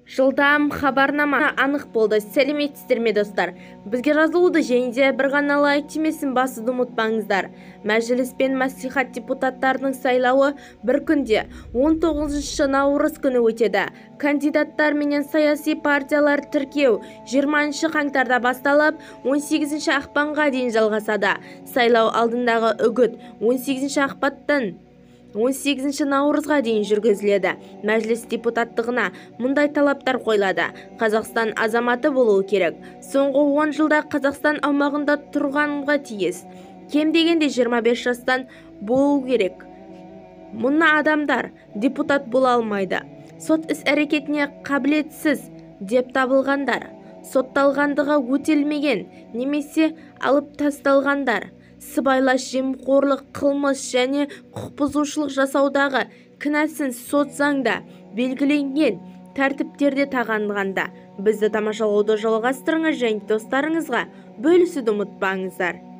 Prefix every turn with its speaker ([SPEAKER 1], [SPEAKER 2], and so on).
[SPEAKER 1] Жылдам хабарнама анық болды. Сәлеметсіздер ме достар? Бізге жазылуды және де бір ғана лайк тимесін басуды ұмытпаңыздар. Мәжіліс пен мәслихат депутаттарының сайлауы бір күнде 19 наурыз күні өтеді. Кандидаттар менен саяси партиялар тіркеу 20 қаңтарда басталып, 18 ақпанға дейін жалғасады. Сайлау алдындағы үгіт 18 ақпаннан 18 наурызға дейін жүргізіледі. Мәжіліс депутаттығына мұндай талаптар қойылады. Қазақстан азаматы болуы керек. Соңғы 10 жылда Қазақстан аумағында тұрғанға тиіс. Кем дегенде 25 жастан болу керек. Мұнда адамдар депутат бола алмайды. Сот іс-әрекетіне қабілетсіз деп табылғандар, сотталғандығы өтелмеген немесе алып тасталғандар, сыбайлас жемқорлық қылмыс және құқық бұзушылық жасаудағы кінәсін сот заңда белгіленген тәртіптерде тағайындағанда. Бізді тамашалауды жалғастырыңыз және достарыңызға бөлісуді ұмытпаңыздар.